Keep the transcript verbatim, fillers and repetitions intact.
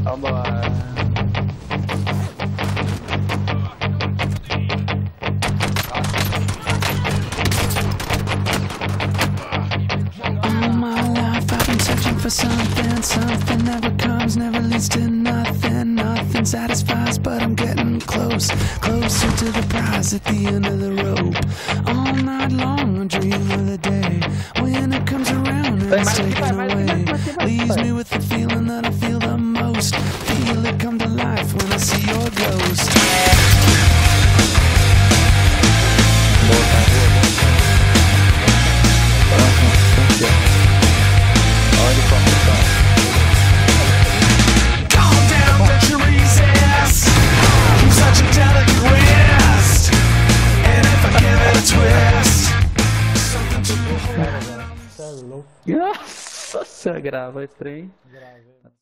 Vambora. All my life I've been searching for something. Something never comes, never leads to nothing. Nothing satisfies, but I'm getting close. Closer to the prize at the end of the rope. All night long I dream of the day when it comes around and it's taken away. Leaves me with the feeling that I feel the most. Feel it come to life when I see your ghost. Nossa, grava esse trem.